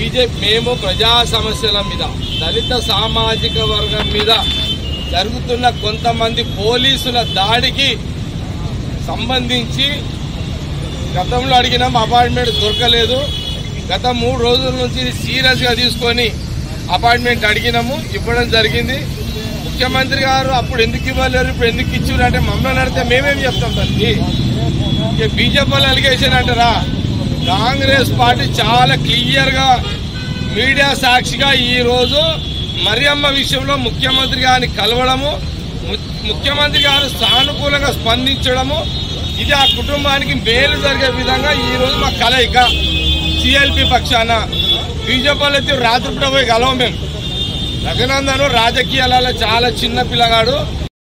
మేము ప్రజా సమస్యల మీద దళిత సామాజిక వర్గం మీద జరుగుతున్న కొంతమంది పోలీసుల దాడికి సంబంధించి గతంలో అడిగినాం, అపాయింట్మెంట్ దొరకలేదు. గత 3 రోజుల నుంచి సీరియస్గా తీసుకొని అపాయింట్మెంట్ అడిగినాము, ఇవ్వడం జరిగింది. ముఖ్యమంత్రి గారు అప్పుడు ఎందుకు ఇవ్వలేరు, ఇప్పుడు ఎందుకు ఇచ్చారు అంటే మమ్మల్ని అడిగితే మేమేం చెప్తాం దానికి. ఇక బీజేపీ వాళ్ళు అలిగేషన్ అంటారా? కాంగ్రెస్ పార్టీ చాలా క్లియర్గా మీడియా సాక్షిగా ఈరోజు మరియమ్మ విషయంలో ముఖ్యమంత్రి గారిని కలవడము, ముఖ్యమంత్రి గారు సానుకూలంగా స్పందించడము, ఇది ఆ కుటుంబానికి మేలు జరిగే విధంగా ఈరోజు మా కలయిక. సిఎల్పి పక్షాన బీజేపీ వాళ్ళు అయితే రాత్రిపూట పోయి కలవం మేము. రఘునందన్ రాజకీయాలలో చాలా చిన్న పిల్లగాడు,